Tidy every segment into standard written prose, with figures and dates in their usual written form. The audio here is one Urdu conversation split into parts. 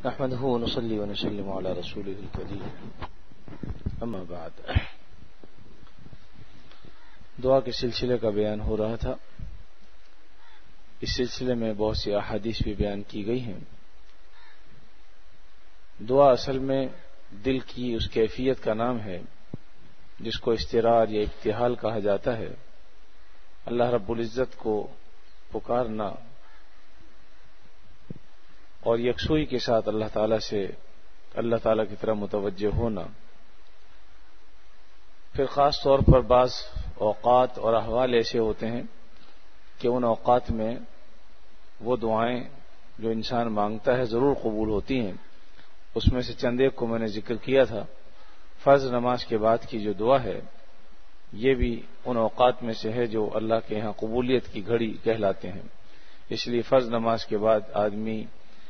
نحمده ونصلي ونسلم على رسوله الكريم اما بعد. دعا کے سلسلے کا بیان ہو رہا تھا. اس سلسلے میں بہت سی احادیث بھی بیان کی گئی ہیں. دعا اصل میں دل کی اس کیفیت کا نام ہے جس کو اضطرار یا ابتحال کہا جاتا ہے. اللہ رب العزت کو پکارنا اور یکسوئی کے ساتھ اللہ تعالی کی طرف متوجہ ہونا. پھر خاص طور پر بعض اوقات اور احوال ایسے ہوتے ہیں کہ ان اوقات میں وہ دعائیں جو انسان مانگتا ہے ضرور قبول ہوتی ہیں. اس میں سے چند ایک کو میں نے ذکر کیا تھا. فرض نماز کے بعد کی جو دعا ہے یہ بھی ان اوقات میں سے ہے جو اللہ کے ہاں قبولیت کی گھڑی کہلاتے ہیں. اس لیے فرض نماز کے بعد آدمی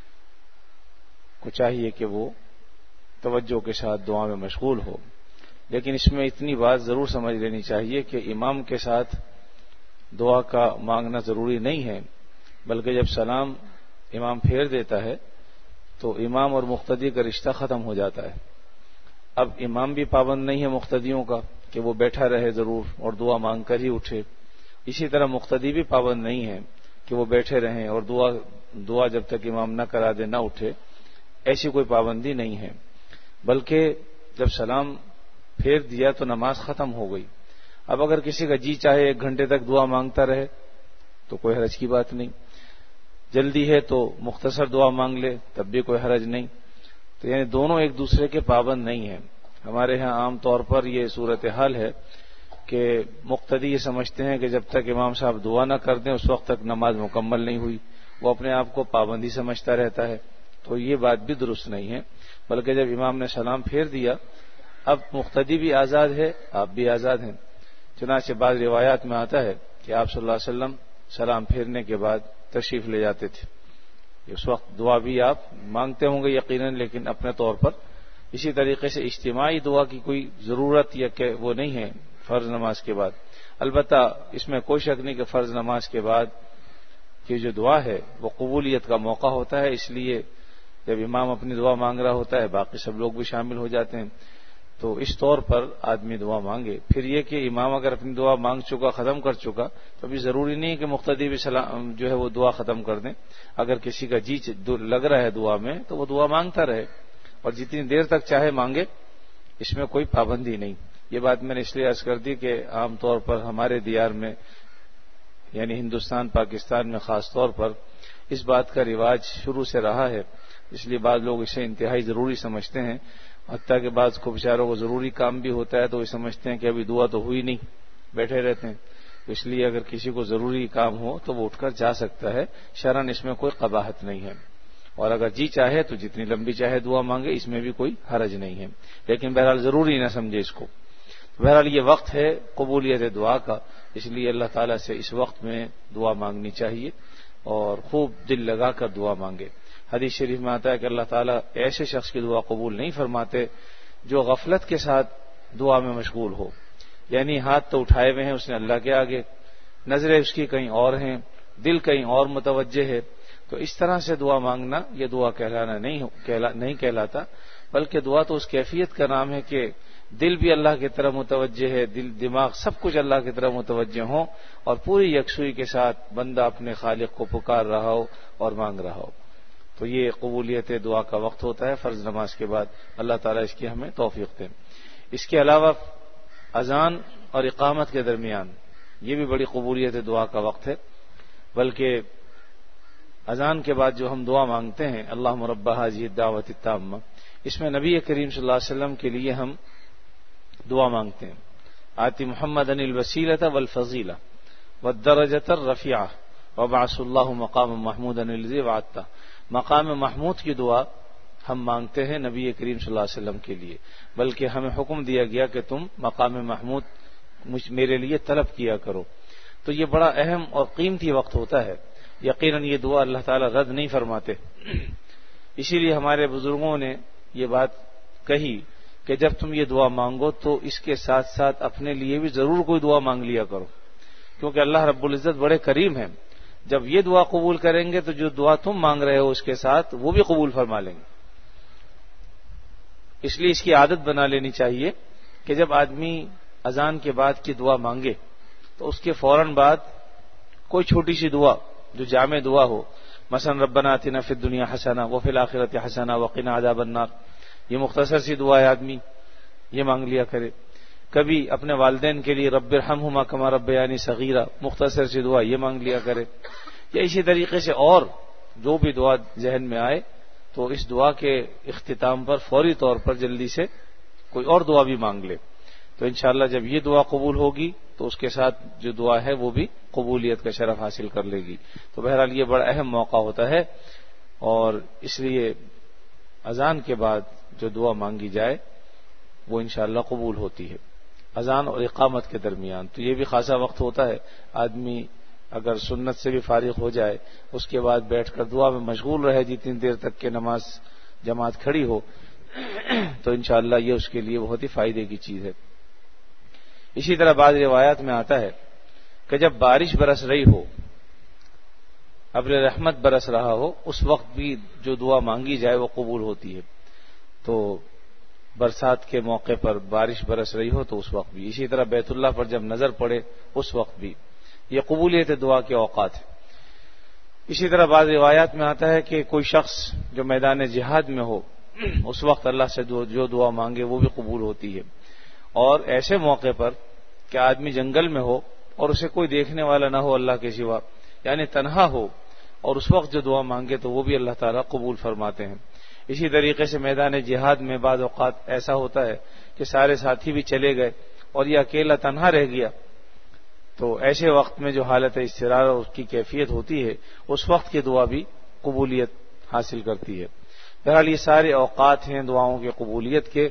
کو چاہیے کہ وہ توجہ کے ساتھ دعا میں مشغول ہو. لیکن اس میں اتنی بات ضرور سمجھ لینی چاہیے کہ امام کے ساتھ دعا کا مانگنا ضروری نہیں ہے، بلکہ جب سلام امام پھیر دیتا ہے تو امام اور مقتدی کا رشتہ ختم ہو جاتا ہے. اب امام بھی پابند نہیں ہے مقتدیوں کا کہ وہ بیٹھا رہے ضرور اور دعا مانگ کر ہی اٹھے. اسی طرح مقتدی بھی پابند نہیں ہے کہ وہ بیٹھے رہیں اور دعا جب تک امام نہ کرا دے نہ اٹھے. ایسی کوئی پابندی نہیں ہے، بلکہ جب سلام پھیر دیا تو نماز ختم ہو گئی. اب اگر کسی کا جی چاہے 1 گھنٹے تک دعا مانگتا رہے تو کوئی حرج کی بات نہیں. جلدی ہے تو مختصر دعا مانگ لے تب بھی کوئی حرج نہیں. تو یعنی دونوں ایک دوسرے کے پابند نہیں ہیں. ہمارے ہاں عام طور پر یہ صورتحال ہے کہ مقتدی یہ سمجھتے ہیں کہ جب تک امام صاحب دعا نہ کر دیں اس وقت تک نماز مکمل نہیں ہوئی. وہ اپنے آپ کو پابندی سمجھتا رہتا ہے. تو یہ بات بھی درست نہیں ہے، بلکہ جب امام نے سلام پھیر دیا اب مقتدی بھی آزاد ہے، آپ بھی آزاد ہیں. چنانچہ بعض روایات میں آتا ہے کہ آپ صلی اللہ علیہ وسلم سلام پھیرنے کے بعد تشریف لے جاتے تھے. اس وقت دعا بھی آپ مانگتے ہوں گے یقیناً، لیکن اپنے طور پر. اسی طریقے سے اجتماعی دعا کی کوئی ضرورت یا کہ وہ نہیں ہے فرض نماز کے بعد. البتہ اس میں کوئی شک نہیں کہ فرض نماز کے بعد کی جو دعا ہے وہ قبولیت کا موقع ہوتا ہے. اس لیے جب امام اپنی دعا مانگ رہا ہوتا ہے باقی سب لوگ بھی شامل ہو جاتے ہیں. تو اس طور پر آدمی دعا مانگے. پھر یہ کہ امام اگر اپنی دعا مانگ چکا ختم کر چکا تو ابھی ضروری نہیں کہ مقتدی بھی جو ہے وہ دعا ختم کر دیں. اگر کسی کا جی لگ رہا ہے دعا میں تو وہ دعا مانگتا رہے اور جتنی دیر تک چاہے مانگے، اس میں کوئی پابندی نہیں. یہ بات میں نے اس لیے عرض کر دی کہ عام طور پر ہمارے دیار میں یعنی ہندوستان پاکستان میں خاص طور پر اس بات کا رواج شروع سے رہا ہے. اس لیے بعض لوگ اسے انتہائی ضروری سمجھتے ہیں. حتیٰ کہ بعض کو بیچاروں کو ضروری کام بھی ہوتا ہے تو وہ سمجھتے ہیں کہ ابھی دعا تو ہوئی نہیں، بیٹھے رہتے ہیں. اس لیے اگر کسی کو ضروری کام ہو تو وہ اٹھ کر جا سکتا ہے. شرعاً اس میں کوئی قباحت نہیں ہے. اور اگر جی چاہے تو جتنی لمبی چاہے دعا مانگے، اس میں بھی کوئی حرج نہیں ہے. لیکن بہرحال ضروری نہ سمجھے اس کو. بہرحال یہ وقت ہے قبولیت دعا کا، اس لیے اللہ تعالیٰ سے اس وقت میں دعا مانگنی چاہیے اور خوب دل لگا کر دعا مانگے. حدیث شریف میں آتا ہے کہ اللہ تعالیٰ ایسے شخص کی دعا قبول نہیں فرماتے جو غفلت کے ساتھ دعا میں مشغول ہو. یعنی ہاتھ تو اٹھائے ہوئے ہیں اس نے اللہ کے آگے، نظریں اس کی کہیں اور ہیں، دل کہیں اور متوجہ ہے. تو اس طرح سے دعا مانگنا یہ دعا کہلانا نہیں کہلاتا، بلکہ دعا تو اس کیفیت کا نام ہے کہ دل بھی اللہ کی طرف متوجہ ہے، دل دماغ سب کچھ اللہ کی طرف متوجہ ہوں اور پوری یکسوئی کے ساتھ بندہ اپنے خالق کو پکار رہا ہو اور مانگ رہا ہو. تو یہ قبولیت دعا کا وقت ہوتا ہے فرض نماز کے بعد. اللہ تعالیٰ اس کی ہمیں توفیق دے. اس کے علاوہ اذان اور اقامت کے درمیان یہ بھی بڑی قبولیت دعا کا وقت ہے. بلکہ اذان کے بعد جو ہم دعا مانگتے ہیں اللہم رب ھذہ الدعوۃ التامہ، اس میں نبی کریم صلی اللہ علیہ وسلم کے لیے ہم دعا مانگتے ہیں. آتی محمد الوسیلۃ والفضیلہ والدرجۃ الرفیعہ وبعث اللہ مقام محمود الذی وعدتہ. مقام محمود کی دعا ہم مانگتے ہیں نبی کریم صلی اللہ علیہ وسلم کے لیے، بلکہ ہمیں حکم دیا گیا کہ تم مقام محمود میرے لیے طلب کیا کرو. تو یہ بڑا اہم اور قیمتی وقت ہوتا ہے. یقیناً یہ دعا اللہ تعالیٰ رد نہیں فرماتے. اسی لیے ہمارے بزرگوں نے یہ بات کہی کہ جب تم یہ دعا مانگو تو اس کے ساتھ ساتھ اپنے لیے بھی ضرور کوئی دعا مانگ لیا کرو، کیونکہ اللہ رب العزت بڑے کریم ہیں. جب یہ دعا قبول کریں گے تو جو دعا تم مانگ رہے ہو اس کے ساتھ وہ بھی قبول فرما لیں گے. اس لیے اس کی عادت بنا لینی چاہیے کہ جب آدمی اذان کے بعد کی دعا مانگے تو اس کے فوراً بعد کوئی چھوٹی سی دعا جو جامع دعا ہو، مثلا ربنا آتنا فی الدنیا حسنہ وفی الآخرۃ حسنہ وقنا عذاب النار، یہ مختصر سی دعا ہے، آدمی یہ مانگ لیا کرے۔ کبھی اپنے والدین کے لیے رب ارحمہما کما ربیانی صغیرہ، مختصر سی دعا یہ مانگ لیا کرے، یا اسی طریقے سے اور جو بھی دعا ذہن میں آئے تو اس دعا کے اختتام پر فوری طور پر جلدی سے کوئی اور دعا بھی مانگ لے، تو انشاءاللہ جب یہ دعا قبول ہوگی تو اس کے ساتھ جو دعا ہے وہ بھی قبولیت کا شرف حاصل کر لے گی۔ تو بہرحال یہ بڑا اہم موقع ہوتا ہے، اور اس لیے اذان کے بعد جو دعا مانگی جائے وہ انشاءاللہ قبول ہوتی ہے۔ اذان اور اقامت کے درمیان تو یہ بھی خاصا وقت ہوتا ہے، آدمی اگر سنت سے بھی فارغ ہو جائے اس کے بعد بیٹھ کر دعا میں مشغول رہے جتنی دیر تک کہ نماز جماعت کھڑی ہو تو انشاءاللہ یہ اس کے لیے بہت ہی فائدے کی چیز ہے۔ اسی طرح بعض روایات میں آتا ہے کہ جب بارش برس رہی ہو، ابر رحمت برس رہا ہو، اس وقت بھی جو دعا مانگی جائے وہ قبول ہوتی ہے۔ تو برسات کے موقع پر بارش برس رہی ہو تو اس وقت بھی، اسی طرح بیت اللہ پر جب نظر پڑے اس وقت بھی، یہ قبولیت دعا کے اوقات ہیں۔ اسی طرح بعض روایات میں آتا ہے کہ کوئی شخص جو میدان جہاد میں ہو اس وقت اللہ سے جو دعا مانگے وہ بھی قبول ہوتی ہے، اور ایسے موقع پر کہ آدمی جنگل میں ہو اور اسے کوئی دیکھنے والا نہ ہو اللہ کے سوا، یعنی تنہا ہو، اور اس وقت جو دعا مانگے تو وہ بھی اللہ تعالیٰ قبول فرماتے ہیں۔ اسی طریقے سے میدان جہاد میں بعض اوقات ایسا ہوتا ہے کہ سارے ساتھی بھی چلے گئے اور یہ اکیلا تنہا رہ گیا، تو ایسے وقت میں جو حالت اضطرار اور اس کی کیفیت ہوتی ہے اس وقت کی دعا بھی قبولیت حاصل کرتی ہے۔ بہرحال یہ سارے اوقات ہیں دعاؤں کی قبولیت کے،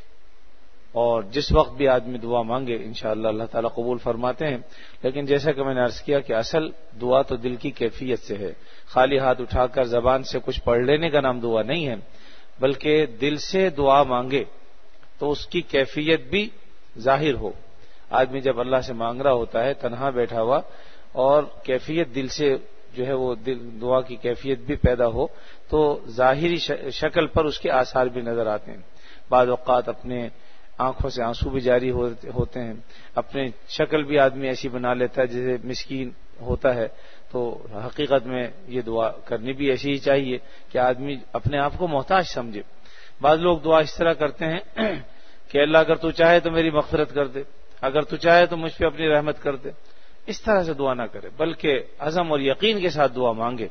اور جس وقت بھی آدمی دعا مانگے انشاءاللہ اللہ تعالیٰ قبول فرماتے ہیں۔ لیکن جیسا کہ میں نے عرض کیا کہ اصل دعا تو دل کی کیفیت سے ہے، خالی ہاتھ اٹھا کر زبان سے کچھ پڑھ لینے کا نام دعا نہیں ہے، بلکہ دل سے دعا مانگے تو اس کی کیفیت بھی ظاہر ہو۔ آدمی جب اللہ سے مانگ رہا ہوتا ہے تنہا بیٹھا ہوا اور کیفیت دل سے جو ہے وہ دعا کی کیفیت بھی پیدا ہو تو ظاہری شکل پر اس کے آثار بھی نظر آتے ہیں۔ بعض اوقات اپنے آنکھوں سے آنسو بھی جاری ہوتے ہیں، اپنے شکل بھی آدمی ایسی بنا لیتا ہے جیسے مسکین ہوتا ہے، تو حقیقت میں یہ دعا کرنی بھی ایسی ہی چاہیے کہ آدمی اپنے آپ کو محتاج سمجھے۔ بعض لوگ دعا اس طرح کرتے ہیں کہ اللہ اگر تو چاہے تو میری مغفرت کر دے، اگر تو چاہے تو مجھ پہ اپنی رحمت کر دے، اس طرح سے دعا نہ کرے بلکہ عزم اور یقین کے ساتھ دعا مانگے،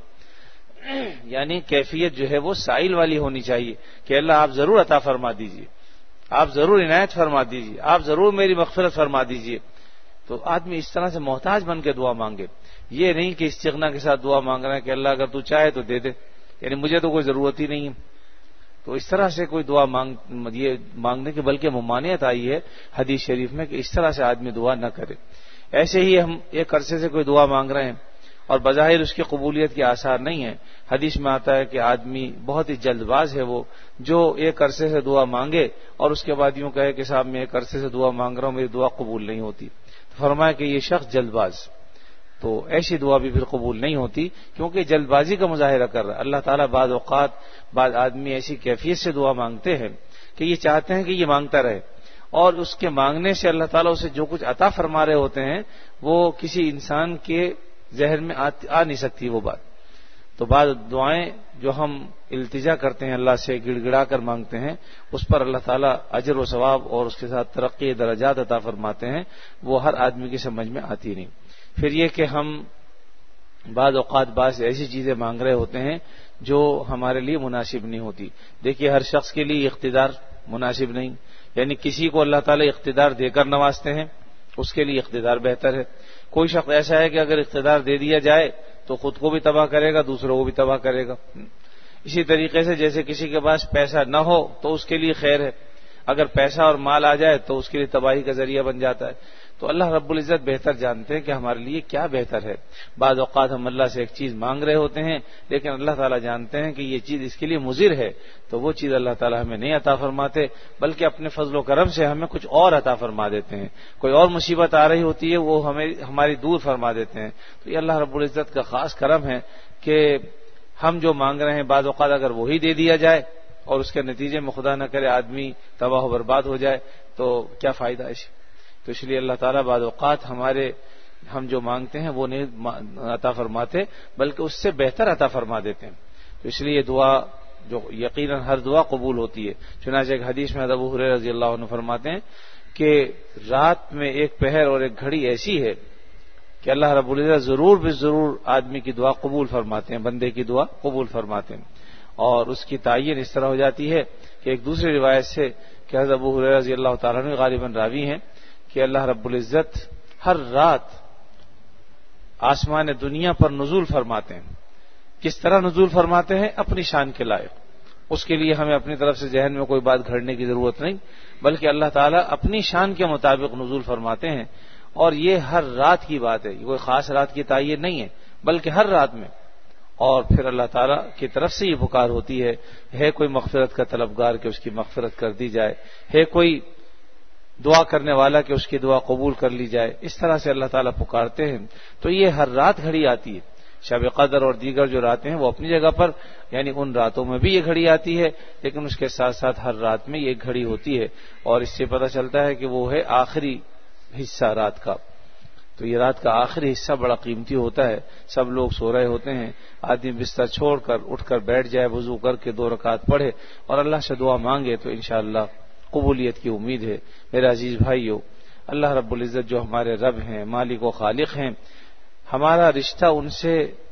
یعنی کیفیت جو ہے وہ سائل والی ہونی چاہیے کہ اللہ آپ ضرور عطا فرما دیجئے، آپ ضرور عنایت فرما دیجئے، آپ ضرور میری مغفرت فرما دیجئے۔ تو آدمی اس طرح سے محتاج بن کے دعا مانگے، یہ نہیں کہ استغنا کے ساتھ دعا مانگ رہا ہے کہ اللہ اگر تو چاہے تو دے دے، یعنی مجھے تو کوئی ضرورت ہی نہیں ہے۔ تو اس طرح سے کوئی دعا یہ مانگنے کی بلکہ ممانعت آئی ہے حدیث شریف میں کہ اس طرح سے آدمی دعا نہ کرے۔ ایسے ہی ہم ایک عرصے سے کوئی دعا مانگ رہے ہیں اور بظاہر اس کی قبولیت کے آثار نہیں ہیں، حدیث میں آتا ہے کہ آدمی بہت ہی جلد باز ہے وہ جو ایک عرصے سے دعا مانگے اور اس کے بعد یوں کہے کہ صاحب میں ایک عرصے سے دعا مانگ رہا ہوں میری دعا قبول نہیں ہوتی، تو فرمایا کہ یہ شخص جلد باز، تو ایسی دعا بھی پھر قبول نہیں ہوتی کیونکہ جلد بازی کا مظاہرہ کر رہا ہے۔ اللہ تعالیٰ بعض اوقات بعض آدمی ایسی کیفیت سے دعا مانگتے ہیں کہ یہ چاہتے ہیں کہ یہ مانگتا رہے، اور اس کے مانگنے سے اللہ تعالیٰ اسے جو کچھ عطا فرما رہے ہوتے ہیں وہ کسی انسان کے ذہن میں آ نہیں سکتی وہ بات۔ تو بعض دعائیں جو ہم التجا کرتے ہیں اللہ سے گڑ گڑا کر مانگتے ہیں اس پر اللہ تعالیٰ اجر و ثواب اور اس کے ساتھ ترقی درجات عطا فرماتے ہیں، وہ ہر آدمی کی سمجھ میں آتی نہیں۔ پھر یہ کہ ہم بعض اوقات بعض ایسی چیزیں مانگ رہے ہوتے ہیں جو ہمارے لیے مناسب نہیں ہوتی۔ دیکھیے ہر شخص کے لیے اقتدار مناسب نہیں، یعنی کسی کو اللہ تعالیٰ اقتدار دے کر نوازتے ہیں اس کے لیے اقتدار بہتر ہے۔ کوئی شخص ایسا ہے کہ اگر اقتدار دے دیا جائے تو خود کو بھی تباہ کرے گا دوسروں کو بھی تباہ کرے گا۔ اسی طریقے سے جیسے کسی کے پاس پیسہ نہ ہو تو اس کے لیے خیر ہے، اگر پیسہ اور مال آ جائے تو اس کے لیے تباہی کا ذریعہ بن جاتا ہے۔ تو اللہ رب العزت بہتر جانتے ہیں کہ ہمارے لیے کیا بہتر ہے۔ بعض اوقات ہم اللہ سے ایک چیز مانگ رہے ہوتے ہیں لیکن اللہ تعالیٰ جانتے ہیں کہ یہ چیز اس کے لیے مضر ہے، تو وہ چیز اللہ تعالیٰ ہمیں نہیں عطا فرماتے بلکہ اپنے فضل و کرم سے ہمیں کچھ اور عطا فرما دیتے ہیں۔ کوئی اور مصیبت آ رہی ہوتی ہے وہ ہماری دور فرما دیتے ہیں۔ تو یہ اللہ رب العزت کا خاص کرم ہے کہ ہم جو مانگ رہے ہیں بعض اوقات اگر وہی دے دیا جائے اور اس کے نتیجے میں خدا نہ کرے آدمی تباہ و برباد ہو جائے تو کیا فائدہ اسے؟ تو اس لیے اللہ تعالیٰ بعض اوقات ہم جو مانگتے ہیں وہ نہیں عطا فرماتے بلکہ اس سے بہتر عطا فرما دیتے ہیں. تو اس لیے دعا جو یقیناً ہر دعا قبول ہوتی ہے. چنانچہ ایک حدیث میں ابو ہریرہ رضی اللہ عنہ فرماتے ہیں کہ رات میں ایک پہر اور ایک گھڑی ایسی ہے کہ اللہ رب العزت ضرور ضرور آدمی کی دعا قبول فرماتے ہیں، بندے کی دعا قبول فرماتے ہیں. اور اس کی تعین اس طرح ہو جاتی ہے کہ ایک دوسری روایت سے کہ حضرت ابو ہریرہ رضی اللہ تعالیٰ عنہ غالباً راوی ہیں کہ اللہ رب العزت ہر رات آسمان دنیا پر نزول فرماتے ہیں. کس طرح نزول فرماتے ہیں؟ اپنی شان کے لائق. اس کے لیے ہمیں اپنی طرف سے ذہن میں کوئی بات گھڑنے کی ضرورت نہیں، بلکہ اللہ تعالیٰ اپنی شان کے مطابق نزول فرماتے ہیں. اور یہ ہر رات کی بات ہے، یہ کوئی خاص رات کی تعین نہیں ہے بلکہ ہر رات میں. اور پھر اللہ تعالیٰ کی طرف سے یہ پکار ہوتی ہے کوئی مغفرت کا طلبگار کہ اس کی مغفرت کر دی جائے، ہے کوئی دعا کرنے والا کہ اس کی دعا قبول کر لی جائے. اس طرح سے اللہ تعالیٰ پکارتے ہیں. تو یہ ہر رات گھڑی آتی ہے. شب قدر اور دیگر جو راتیں ہیں وہ اپنی جگہ پر، یعنی ان راتوں میں بھی یہ گھڑی آتی ہے، لیکن اس کے ساتھ ساتھ ہر رات میں یہ گھڑی ہوتی ہے. اور اس سے پتہ چلتا ہے کہ وہ ہے آخری حصہ رات کا. تو یہ رات کا آخری حصہ بڑا قیمتی ہوتا ہے. سب لوگ سو رہے ہوتے ہیں، آدمی بستر چھوڑ کر اٹھ کر بیٹھ جائے، وضو کر کے 2 رکعت پڑھے اور اللہ سے دعا مانگے تو انشاءاللہ قبولیت کی امید ہے. میرے عزیز بھائیو، اللہ رب العزت جو ہمارے رب ہیں، مالک و خالق ہیں، ہمارا رشتہ ان سے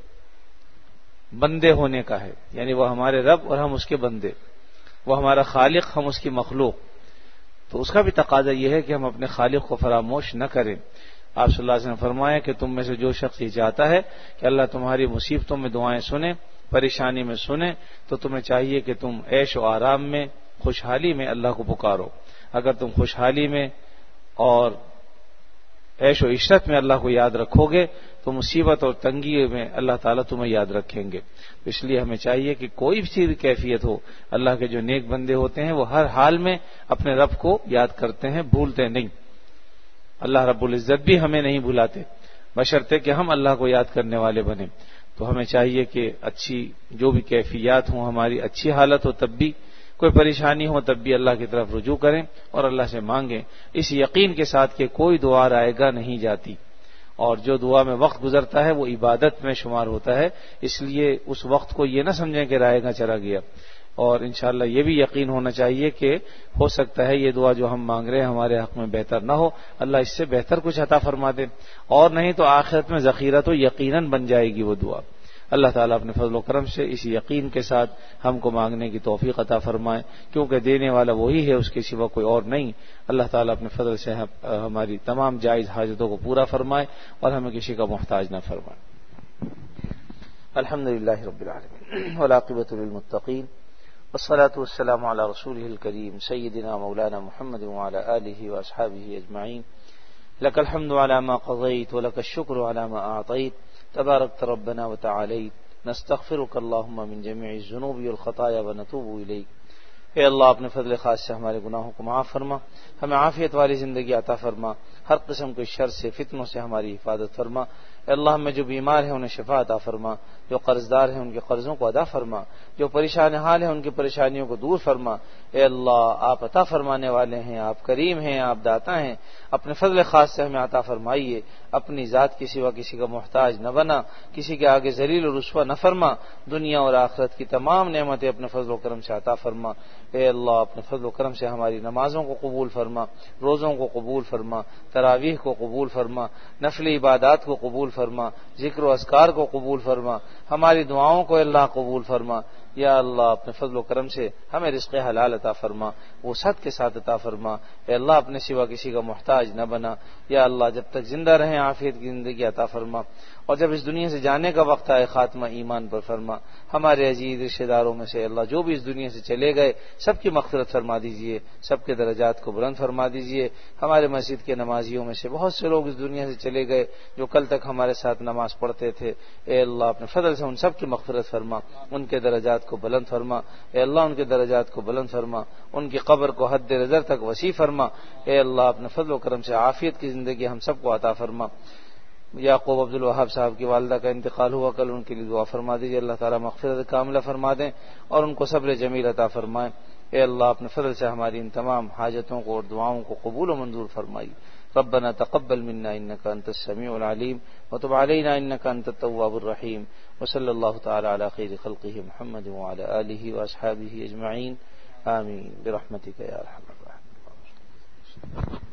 بندے ہونے کا ہے. یعنی وہ ہمارے رب اور ہم اس کے بندے، وہ ہمارا خالق، ہم اس کی مخلوق. تو اس کا بھی تقاضا یہ ہے کہ ہم اپنے خالق کو فراموش نہ کریں. آپ صلی اللہ علیہ وسلم نے فرمایا کہ تم میں سے جو شخص یہ چاہتا ہے کہ اللہ تمہاری مصیبتوں میں دعائیں سنے، پریشانی میں سنے، تو تمہیں چاہیے کہ تم عیش و آرام میں، خوشحالی میں اللہ کو پکارو. اگر تم خوشحالی میں اور عیش و عشرت میں اللہ کو یاد رکھو گے تو مصیبت اور تنگی میں اللہ تعالیٰ تمہیں یاد رکھیں گے. اس لیے ہمیں چاہیے کہ کوئی بھی کیفیت ہو، اللہ کے جو نیک بندے ہوتے ہیں وہ ہر حال میں اپنے رب کو یاد کرتے ہیں، بھولتے نہیں. اللہ رب العزت بھی ہمیں نہیں بھلاتے بشرطے کہ ہم اللہ کو یاد کرنے والے بنیں. تو ہمیں چاہیے کہ اچھی جو بھی کیفیات ہوں، ہماری اچھی حالت ہو تب بھی، کوئی پریشانی ہو تب بھی اللہ کی طرف رجوع کریں اور اللہ سے مانگیں، اس یقین کے ساتھ کہ کوئی دعا رائے گا نہیں جاتی. اور جو دعا میں وقت گزرتا ہے وہ عبادت میں شمار ہوتا ہے. اس لیے اس وقت کو یہ نہ سمجھیں کہ رائے گا چلا گیا. اور انشاءاللہ یہ بھی یقین ہونا چاہیے کہ ہو سکتا ہے یہ دعا جو ہم مانگ رہے ہیں ہمارے حق میں بہتر نہ ہو، اللہ اس سے بہتر کچھ عطا فرما دے، اور نہیں تو آخرت میں ذخیرہ تو یقیناً بن جائے گی وہ دعا. اللہ تعالیٰ اپنے فضل و کرم سے اس یقین کے ساتھ ہم کو مانگنے کی توفیق عطا فرمائے، کیونکہ دینے والا وہی ہے، اس کے سوا کوئی اور نہیں. اللہ تعالیٰ اپنے فضل سے ہماری تمام جائز حاجتوں کو پورا فرمائے اور ہمیں کسی کا محتاج نہ فرمائے. الحمدللہ رب العالمین والعاقبۃ للمتقین والصلاة والسلام على رسوله الكريم سيدنا مولانا محمد وعلى آله وأصحابه أجمعين. لك الحمد على ما قضيت ولك الشكر على ما أعطيت تباركت ربنا وتعاليت نستغفرك اللهم من جميع الذنوب والخطايا ونتوب إليك. اے اللہ اپنے فضل خاص سے ہمارے گناہوں کو معاف فرما، ہمیں عافیت والی زندگی عطا فرما، ہر قسم کے شر سے فتنوں سے ہماری حفاظت فرما. اے اللہ ہمیں جو بیمار ہیں انہیں شفا عطا فرما، جو قرض دار ہیں ان کے قرضوں کو ادا فرما، جو پریشان حال ہیں ان کی پریشانیوں کو دور فرما. اے اللہ آپ عطا فرمانے والے ہیں، آپ کریم ہیں، آپ داتا ہیں. اپنے فضل خاص سے ہمیں عطا فرمائیے، اپنی ذات کے سوا کسی کا محتاج نہ بنا، کسی کے آگے ذلیل و رسوا نہ فرما. دنیا اور آخرت کی تمام نعمتیں اپنے فضل و کرم سے عطا فرما. اے اللہ اپنے فضل و کرم سے ہماری نمازوں کو قبول فرما، روزوں کو قبول فرما، تراویح کو قبول فرما، نفل عبادات کو قبول فرما، ذکر و اذکار کو قبول فرما، ہماری دعاؤں کو اللہ قبول فرما. یا اللہ اپنے فضل و کرم سے ہمیں رزق حلال عطا فرما، وسعت کے ساتھ عطا فرما. اے اللہ اپنے سوا کسی کا محتاج نہ بنا. یا اللہ جب تک زندہ رہیں عافیت کی زندگی عطا فرما، اور جب اس دنیا سے جانے کا وقت آئے خاتمہ ایمان پر فرما. ہمارے عزیز رشتہ داروں میں سے اللہ جو بھی اس دنیا سے چلے گئے سب کی مغفرت فرما دیجئے، سب کے درجات کو بلند فرما دیجئے. ہمارے مسجد کے نمازیوں میں سے بہت سے لوگ اس دنیا سے چلے گئے جو کل تک ہمارے ساتھ نماز پڑھتے تھے. اے اللہ اپنے فضل سے ان سب کی مغفرت فرما، ان کے درجات کو بلند فرما. اے اللہ ان کے درجات کو بلند فرما، ان کی قبر کو حد نظر تک وسیع فرما. اے اللہ اپنے فضل و کرم سے عافیت کی زندگی ہم سب کو عطا فرما. یعقوب عبد الوہاب صاحب کی والدہ کا انتقال ہوا کل، ان کے لیے دعا فرما دیجیے، اللہ تعالیٰ مغفرت کاملہ فرما دیں اور ان کو صبر جمیل عطا فرمائیں۔ اے اللہ اپنے فضل سے ہماری ان تمام حاجتوں کو اور دعاؤں کو قبول و منظور فرمائیے۔ ربنا تقبل منا انك انت السميع العليم وتب علينا انك انت التواب الرحيم، وصلى الله تعالى على خير خلقه محمد وعلى آله واصحابه اجمعين، آمين برحمتك يا ارحم الراحمين۔